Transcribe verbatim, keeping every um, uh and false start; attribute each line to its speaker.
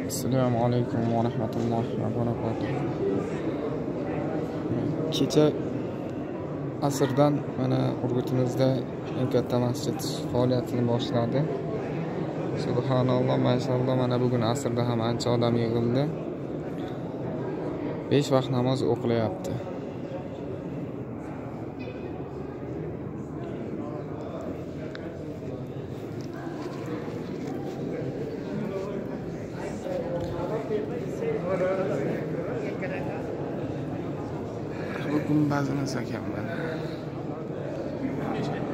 Speaker 1: Assalomu alaykum va rahmatullohi va barakatuh. Kecha asrdan mana Urgutimizda eng katta masjid faoliyatini boshladi. Subhanalloh, mashalloh, mana bugun asrda ham ancha odam yig'ildi. besh vaqt namoz o'qilyapti. Bu gumbazini sakan mana.